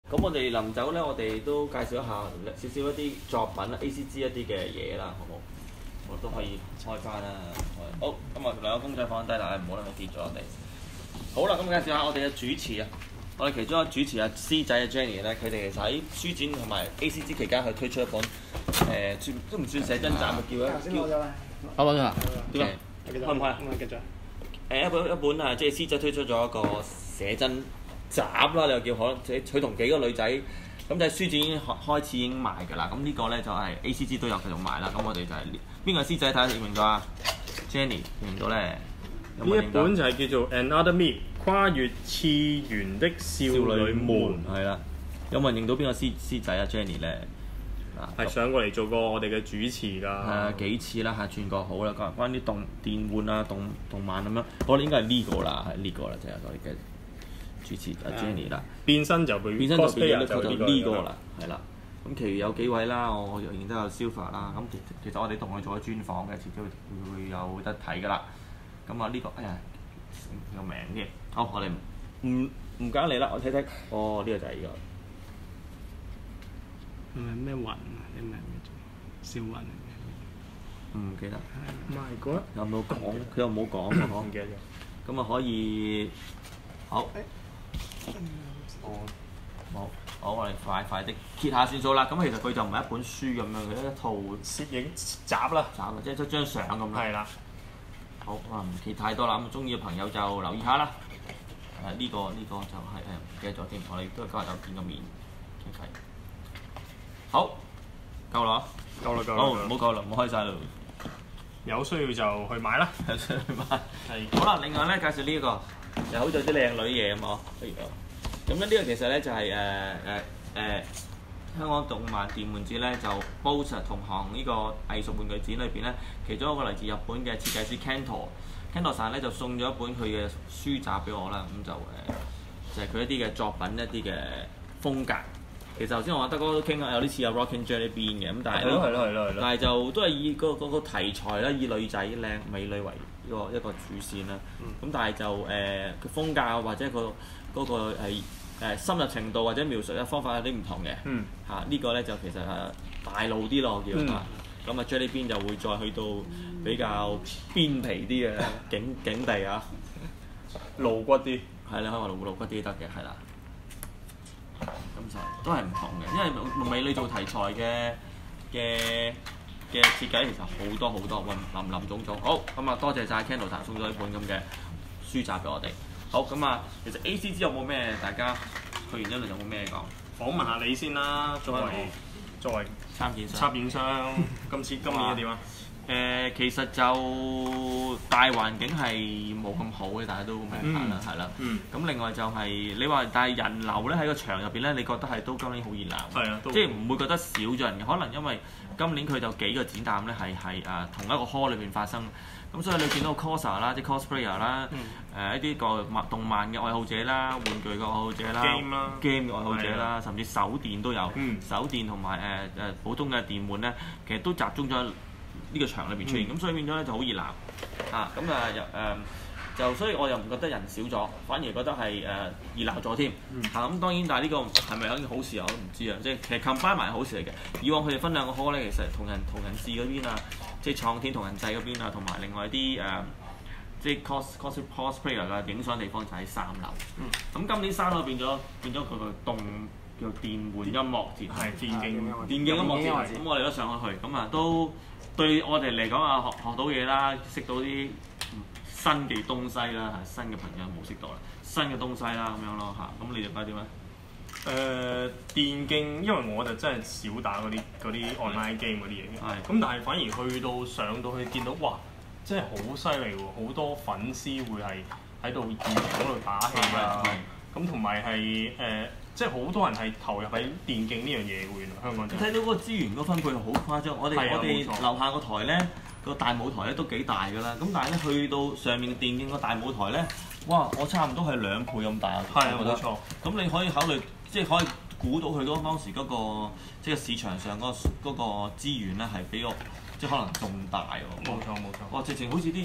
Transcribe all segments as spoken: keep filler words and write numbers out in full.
咁我哋臨走咧，我哋都介紹一下少少一啲作品啦，A C G 一啲嘅嘢啦，好冇？我都可以開翻啦。好，咁啊兩個公仔放低啦，唔好啦，我跌咗我哋。好啦，咁介紹下我哋嘅主持啊，我哋其中一個主持啊師仔啊 Jenny 咧，佢哋其實喺書展同埋 A C G 期間，佢推出一本誒算都唔算寫真集嘅，叫一叫我揾咗啦， 點啊？開唔開啊？ 繼續。 誒一本一本啊，即係師仔推出咗一個寫真集啦，你又叫可能即佢同幾個女仔咁就喺書展已經開始已經賣㗎啦。咁呢個咧就係 A C G 都有繼續賣啦。咁我哋就係邊個師仔睇下認唔認到啊 ？Jenny 認唔到咧？ 呢一本就係叫做 Another Me 跨越次元的少女們， 係啦。有冇人認到邊個師師仔啊 Jenny 咧？ 係上過嚟做過我哋嘅主持㗎。係啊，幾次啦嚇，轉過好啦，關關啲動電玩啊、動動漫咁樣，我哋應該係呢個啦，係呢個啦，就係我哋嘅主持阿 Jenny 啦。 變身就變變身就變咗就就呢個啦，係啦。咁其餘有幾位啦，我仍然都有 Silver 啦。咁其其實我哋同佢做咗專訪嘅，遲啲會會有得睇㗎啦。咁啊呢個哎呀有名嘅，好我哋唔唔揀你啦，我睇睇。哦，呢個就係呢個。 係咪咩雲啊？你明唔明？小雲唔記得。 My God！ 有冇講？佢又冇講喎， 唔記得咗。 咁啊可以好。 哦。 冇。好，我哋快快啲揭下算數啦。咁其實佢就唔係一本書咁樣，佢一套攝影集啦， 集即係一張相咁啦。 係啦。 好，啊唔揭太多啦。咁中意嘅朋友就留意下啦。誒、呢、個呢、個就係誒唔記得咗添，我哋都今日有見過面傾偈。好，夠啦， 夠啦，夠啦。 好，唔好夠啦，唔好開晒啦。 有需要就去買啦。 有需要去買。 係。 好啦，另外咧介紹呢、一個，又好似有啲靚女嘢咁嗬。不如咁咧呢個其實咧就係誒誒誒香港動漫電玩節咧就 B O S S 同行呢個藝術玩具展裏邊咧，其中一個嚟自日本嘅設計師 Kento。Kento さん咧就送咗一本佢嘅書集俾我啦，咁就誒、呃、就係、是、佢一啲嘅作品一啲嘅風格。其實頭先我話德哥都傾下，有啲似有 Rocking Jelly Bean 嘅，咁但係係咯係咯係咯係咯。 但係就都係以嗰、那個那個題材啦，以女仔靚美女為一個一個主線啦。咁、嗯、但係就誒個、呃、風格或者、那個嗰、那個係、呃、深入程度或者描述嘅方法有啲唔同嘅。 嗯。 嚇、啊這個、呢個咧就其實係大路啲咯，我叫啊。咁啊 Jelly Bean 就會再去到比較邊皮啲嘅境境地啊， 露骨啲。 係啦，可以話露露骨啲得嘅，係啦。咁就都係唔同嘅，因為用美女做題材嘅嘅嘅設計其實好多好多，林林總總。好，咁啊多謝晒 Kento さん送咗一本咁嘅書集俾我哋。好，咁啊，其實 A C G 有冇咩大家去完一輪有冇咩講？ 訪問下你先啦，作為作為參展商。 參展商，今次今年點啊？ 誒、呃，其實就大環境係冇咁好嘅，大家都明白啦，係啦、嗯。咁、嗯、另外就係、是、你話，但係人流咧喺個場入邊咧，你覺得係都今年好熱鬧， 係啊， 即係唔會覺得少咗人嘅。可能因為今年佢就幾個展覽咧係係誒同一個 hall 裏邊發生，咁所以你見到 coser 啦、啲 cosplayer 啦、誒、 嗯呃、一啲個漫動漫嘅愛好者啦、玩具嘅愛好者啦、 game 啦、 game 嘅愛好者啦，甚至手電都有， 嗯、 手電同埋誒誒普通嘅電玩咧，其實都集中咗呢個場裏邊出現，咁、嗯、所以變咗咧就好熱鬧啊！咁啊又誒就所以我又唔覺得人少咗，反而覺得係誒、呃、熱鬧咗添嚇。咁、嗯啊、當然，但係呢個係咪一件好事啊？我都唔知啊。即係其實 combine 埋係好事嚟嘅。以往佢哋分兩個 hall 咧，其實同人同人誌嗰邊啊，即係創天同人製嗰邊啊，同埋另外啲誒、呃、即係 cos cos cosplayer 嘅影相地方就喺三樓。咁、嗯、今年三樓變咗變咗佢個動叫電玩音樂節，係電競電競音樂節。咁我哋都上咗去，咁啊都。對我哋嚟講啊，學學到嘢啦，識到啲新嘅東西啦，係新嘅朋友冇識到啦，新嘅東西啦咁樣咯嚇。咁你哋覺得點咧？ 誒、呃、電競，因為我就真係少打嗰啲嗰啲 online game 嗰啲嘢嘅。係。咁但係反而去到上到去見到，哇！真係好犀利喎，好多粉絲會係喺度現場嗰度打氣啊。咁同埋係誒。即係好多人係投入喺電競呢樣嘢喎，原來香港。你睇到嗰個資源嗰分配好誇張，我哋我哋樓下個台咧個大舞台咧都幾大㗎啦，咁但係咧去到上面電競個大舞台咧，哇！我差唔多係兩倍咁大。 係啊，冇錯。 咁你可以考慮，即係可以估到佢嗰當時嗰、嗰個即係市場上嗰、嗰個嗰個資源咧係比較即係可能仲大喎。 冇錯冇錯。 哇！直情好似啲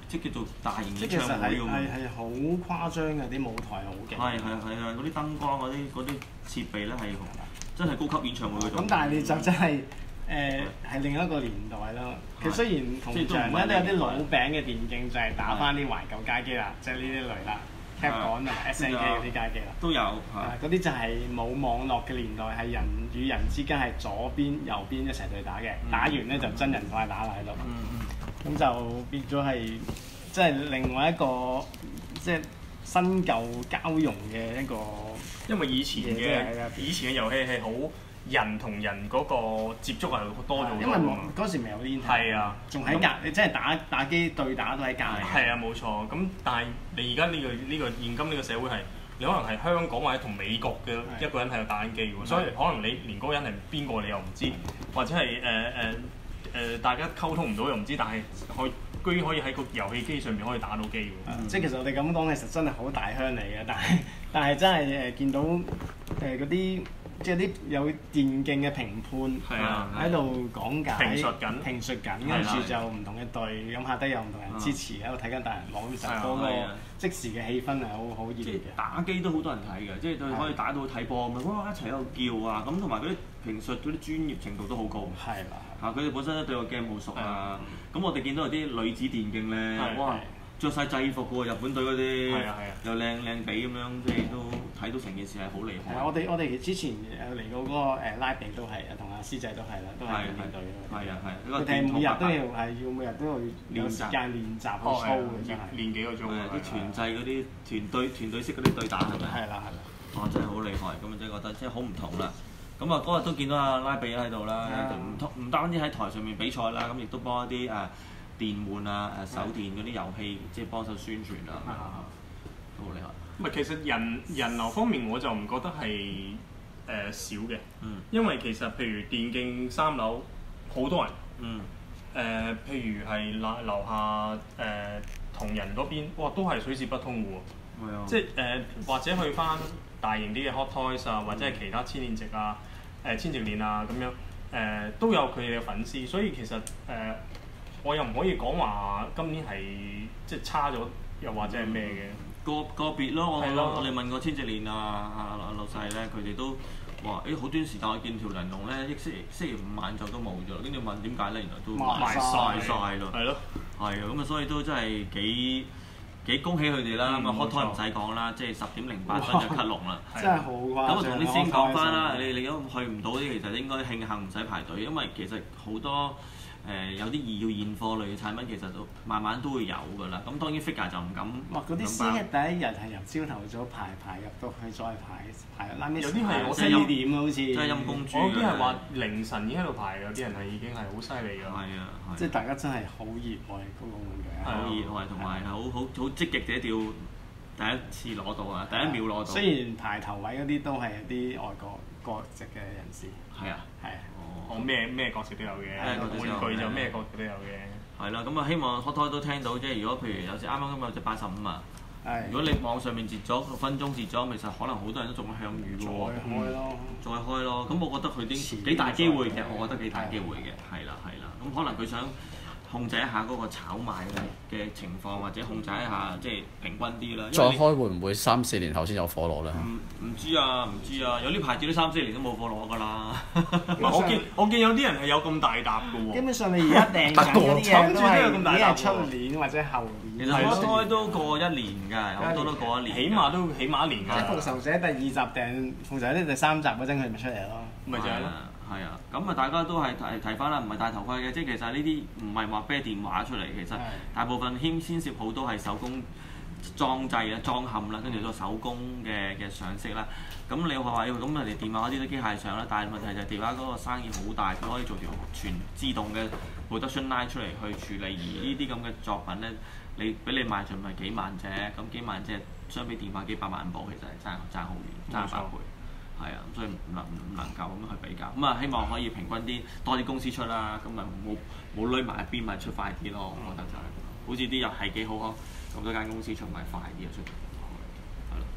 即係叫做大型即係其實演唱會咁。 係係係好誇張嘅，啲舞台好勁。 係係係啊！嗰啲燈光嗰啲嗰啲設備咧係真係高級演唱會嗰種。 咁但係你就真係誒係另一個年代咯。其實雖然同場咧都有啲老餅嘅電競，就係打翻啲懷舊街機啦，即係呢啲類啦。Capcom 同埋 S N K 嗰啲街機啦， 都有係嗰啲就係冇網絡嘅年代，係人與人之間係左邊右邊一齊對打嘅，打完咧就真人快打啦喺度，咁就變咗係即係另外一個即係新舊交融嘅一個。 因為以前嘅以前嘅遊戲係好人同人嗰個接觸係多咗好多。 因為嗰時未有 Internet。係啊，仲喺隔，你真係打打機對打都喺隔離。 係啊，冇錯。咁但係你而家呢個呢個現今呢個社會係，你可能係香港或者同美國嘅一個人喺度打緊機喎，所以可能你連嗰個人係邊個你又唔知，或者係誒誒誒大家溝通唔到又唔知，但係可以居然可以喺個遊戲機上面可以打到機喎。 即係其實我哋咁講，其實真係好大鄉嚟嘅，但係但係真係誒見到誒嗰啲。即係啲有電競嘅評判喺度講解、評述緊、評述緊，跟住就唔同嘅隊，咁下低有唔同人支持喺度睇緊大人網直播嗰個即時嘅氣氛係好好熱烈嘅。 打機都好多人睇嘅，即係佢可以打到睇波咁樣，哇一齊喺度叫啊！咁同埋嗰啲評述嗰啲專業程度都好高。係啦。嚇！佢哋本身都對個 game 好熟啊。咁我哋見到有啲女子電競咧，哇！着晒制服嘅喎，日本隊嗰啲，又靚靚地咁樣，即係都睇到成件事係好厲害。 係我哋我哋之前有嚟過嗰個誒拉比都係，同阿師仔都係啦，都係練隊嘅。係啊係。佢哋每日都要係要每日都要有時間練習去操嘅，真係練幾個鐘。 啲團制嗰啲團隊團隊式嗰啲對打係咪？ 係啦係啦。 哇！真係好厲害，咁啊真係覺得即係好唔同啦。咁啊嗰日都見到阿拉比喺度啦，唔唔單止喺台上面比賽啦，咁亦都幫一啲誒。電玩啊、誒手電嗰啲遊戲，即係幫手宣傳啊，都好厲害。 唔係，其實人人流方面我就唔覺得係誒、呃、少嘅，嗯、因為其實譬如電競三樓好多人，誒、嗯呃、譬如係樓樓下誒、呃、同人嗰邊，哇都係水泄不通嘅喎，嗯、即係誒、呃、或者去翻大型啲嘅 Hot Toys 啊，或者係其他千年席啊、誒、呃、千席鏈啊咁樣，誒、呃、都有佢哋嘅粉絲，所以其實誒。呃我又唔可以講話今年係即係差咗，又或者係咩嘅個個別咯。我我哋問過千隻鏈啊啊老細咧，佢哋都話誒好短時間我見條人龍咧，星期星期五晚就都冇咗，跟住問點解咧，原來都賣晒晒咯。係咯，係啊，咁啊，所以都真係幾幾恭喜佢哋啦。咁啊，Hot Toys唔使講啦，即係十點零八分就 cut 龍啦。 真係好誇張。 咁我同你先講翻啦，你你如果去唔到啲，其實應該慶幸唔使排隊，因為其實好多。誒、呃、有啲二要現貨類嘅產品，其實都慢慢都會有㗎啦。咁當然 figure 就唔敢。哇！ 嗰啲先第一日係由朝頭早排排入到去，再排排拉尾。 有啲係四點好似。 真係陰公豬。 有啲係話凌晨已經喺度排，有啲人係已經係好犀利㗎。 係啊， 即係大家真係好熱愛嗰個玩具。 好熱愛同埋係好好好積極嘅一條第一次攞到啊！第一秒攞到。雖然排頭位嗰啲都係啲外國國籍嘅人士。 係啊。係。 哦，咩咩角色都有嘅，玩具就咩角色都有嘅。 係啦，咁啊希望 Hot Toys都聽到，即係如果譬如有時啱啱今日有隻八十五啊，如果你網上面截咗六分鐘截咗，其實可能好多人都仲會向隅嘅喎。再開咯，再開咯，咁我覺得佢啲幾大機會嘅，我覺得幾大機會嘅，係啦係啦，咁可能佢想控制一下嗰個炒賣嘅情況，或者控制一下即係平均啲啦。 再開會唔會三四年後先有貨攞咧？ 唔唔知啊，唔知啊，有啲牌子都三四年都冇貨攞㗎啦。 我見我見有啲人係有咁大沓嘅喎。 基本上你而家訂緊嗰啲嘢都係已經係出年或者後年。 其實 Hot Toys都過一年㗎，好多都過一年。 起碼都起碼一年㗎。 即係復仇者第二集訂復仇者第三集嗰陣，佢咪出嚟咯。 咪就係咯。 係啊，咁啊大家都係提提翻啦，唔係戴頭盔嘅，即係其實呢啲唔係話啤電話出嚟，其實大部分牽牽涉好多係手工裝製啊、裝嵌啦，跟住個手工嘅嘅上色啦。咁你話話咁人哋電話嗰啲都機械上啦，但係問題就係電話嗰個生意好大，佢可以做條全自動嘅 production line 出嚟去處理，而呢啲咁嘅作品咧，你俾你賣盡咪幾萬隻，咁幾萬隻相比電話幾百萬部，其實係爭爭好遠，爭百倍。係啊，所以唔能唔能夠咁去比較，咁啊希望可以平均啲，多啲公司出啦，咁咪冇冇攏埋一邊咪出快啲咯，我覺得就係、是，好似啲又係幾好呵，咁多間公司出咪快啲就出，係咯。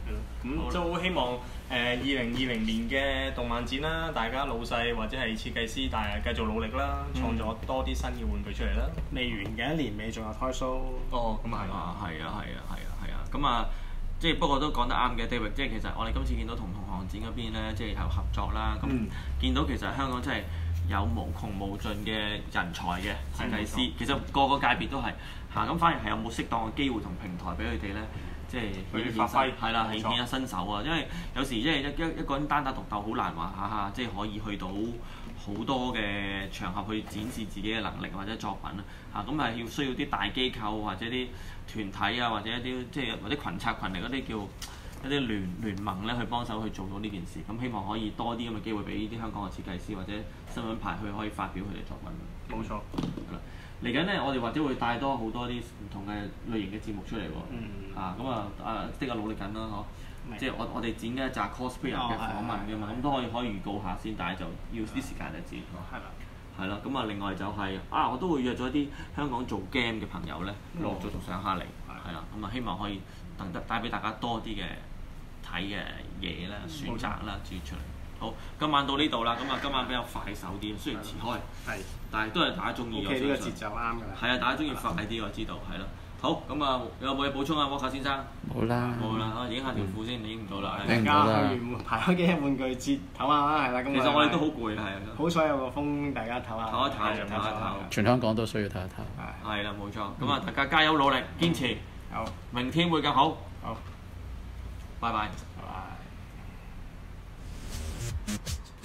咁都希望誒二零二零年嘅動漫展啦，大家老細或者係設計師，但係繼續努力啦，創作多啲新嘅玩具出嚟啦。 未完嘅一年尾仲有 Toy Show。 哦，咁啊係啊，係啊，係啊，係啊，係啊，咁啊，即係不過都講得啱嘅 David，即係其實我哋今次見到同同行展嗰邊咧，即係有合作啦，咁見到其實香港真係有無窮無盡嘅人才嘅設計師，其實個個界別都係嚇，咁反而係有冇適當嘅機會同平台俾佢哋咧？即係去發揮， 係啦，顯顯下身手啊！因為有時即係一一一個人單打獨鬥好難話下下，即係可以去到好多嘅場合去展示自己嘅能力或者作品啊！嚇咁係要需要啲大機構或者啲團體啊，或者一啲即係或者群策群力嗰啲叫一啲聯聯盟咧去幫手去做到呢件事。咁希望可以多啲咁嘅機會俾呢啲香港嘅設計師或者新聞牌去可以發表佢哋作品。 冇錯。 係啦。嚟緊咧，我哋或者會帶多好多啲唔同嘅類型嘅節目出嚟喎。嗯、啊，咁啊，啊，即刻努力緊啦，嗬、嗯。即係我我哋剪嘅一紮 cosplayer 嘅訪問㗎嘛，咁、哦、都可以可以預告下先，但係就要啲時間嚟剪。係啦。係啦，咁啊，另外就係、是、啊，我都會約咗啲香港做 game 嘅朋友咧，陸續續上下嚟。係啦、嗯，咁啊，希望可以等得帶俾大家多啲嘅睇嘅嘢啦、選擇啦，剪出嚟。好，今晚到呢度啦，咁啊，今晚比較快手啲，雖然遲開，係，但係都係大家中意。 O K，呢個節奏啱㗎啦。 係啊，大家中意快啲，我知道，係咯。好，咁啊，有冇嘢補充啊，沃卡先生？ 冇啦。 冇啦，啊，影下條褲先，影唔到啦。 大家去完排開幾日玩具節唞下啦，係啦，咁其實我哋都好攰，係啊。 好彩有個風，大家唞下。 唞一唞，唞一唞。 全香港都需要唞一唞。 係啦，冇錯。咁啊，大家加油努力，堅持。 好。 明天會更好。 好。 拜拜。 拜拜。